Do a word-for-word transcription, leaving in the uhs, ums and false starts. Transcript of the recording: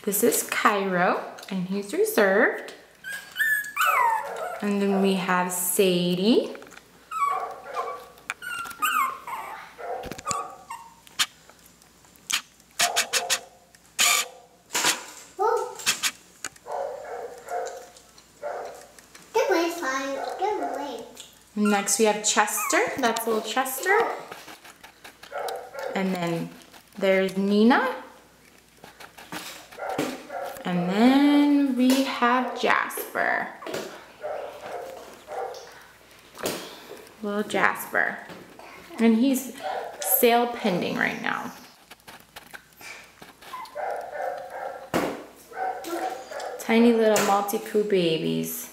This is Cairo, and he's reserved. And then we have Sadie. Next we have Chester, that's little Chester. And then there's Nina. And then we have Jasper. Little Jasper. And he's sale pending right now. Tiny little Maltipoo babies.